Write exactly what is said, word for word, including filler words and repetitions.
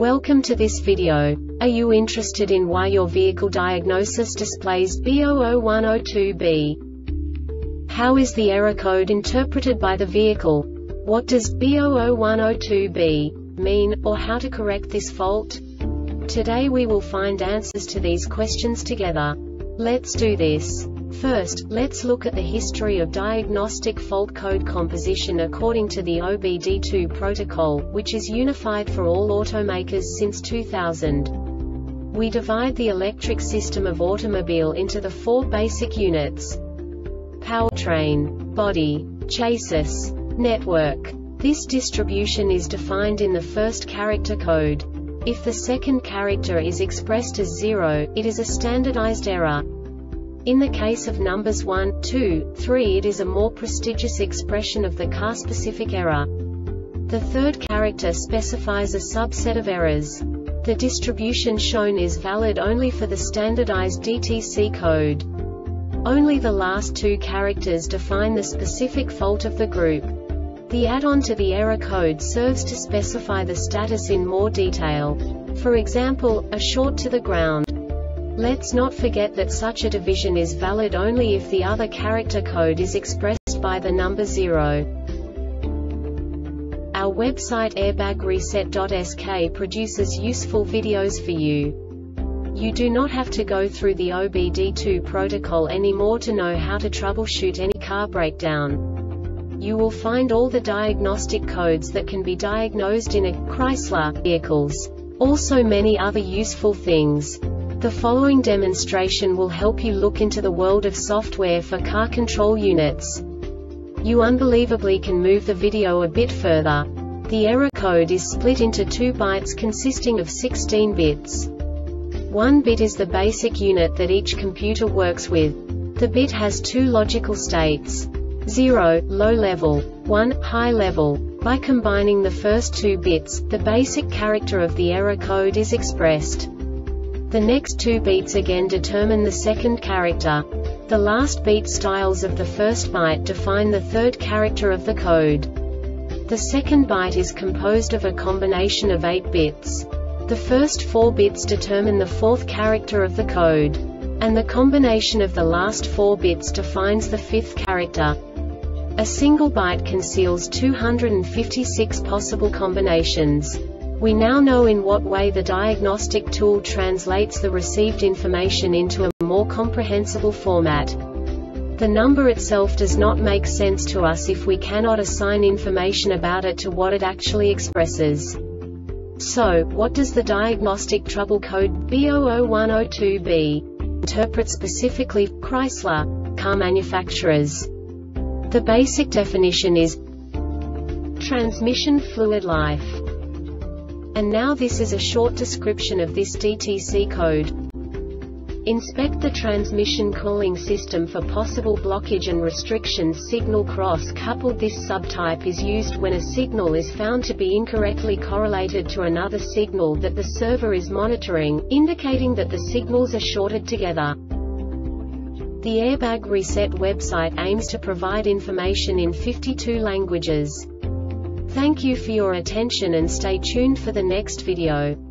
Welcome to this video. Are you interested in why your vehicle diagnosis displays B zero zero one zero two B? How is the error code interpreted by the vehicle? What does B zero zero one zero two B mean, or how to correct this fault? Today we will find answers to these questions together. Let's do this. First, let's look at the history of diagnostic fault code composition according to the O B D two protocol, which is unified for all automakers since two thousand. We divide the electric system of automobile into the four basic units: powertrain, body, chassis, network. This distribution is defined in the first character code. If the second character is expressed as zero, it is a standardized error. In the case of numbers one, two, three, it is a more prestigious expression of the car-specific error. The third character specifies a subset of errors. The distribution shown is valid only for the standardized D T C code. Only the last two characters define the specific fault of the group. The add-on to the error code serves to specify the status in more detail. For example, a short to the ground. Let's not forget that such a division is valid only if the other character code is expressed by the number zero. Our website airbag reset dot S K produces useful videos for you. You do not have to go through the O B D two protocol anymore to know how to troubleshoot any car breakdown. You will find all the diagnostic codes that can be diagnosed in a Chrysler vehicles. Also many other useful things. The following demonstration will help you look into the world of software for car control units. You unbelievably can move the video a bit further. The error code is split into two bytes consisting of sixteen bits. One bit is the basic unit that each computer works with. The bit has two logical states: zero, low level, one, high level. By combining the first two bits, the basic character of the error code is expressed. The next two beats again determine the second character. The last beat styles of the first byte define the third character of the code. The second byte is composed of a combination of eight bits. The first four bits determine the fourth character of the code. And the combination of the last four bits defines the fifth character. A single byte conceals two hundred fifty-six possible combinations. We now know in what way the diagnostic tool translates the received information into a more comprehensible format. The number itself does not make sense to us if we cannot assign information about it to what it actually expresses. So, what does the diagnostic trouble code B zero zero one zero two B interpret specifically for Chrysler car manufacturers? The basic definition is transmission fluid life. And now this is a short description of this D T C code. Inspect the transmission cooling system for possible blockage and restrictions. Signal cross-coupled. This subtype is used when a signal is found to be incorrectly correlated to another signal that the server is monitoring, indicating that the signals are shorted together. The Airbag Reset website aims to provide information in fifty-two languages. Thank you for your attention and stay tuned for the next video.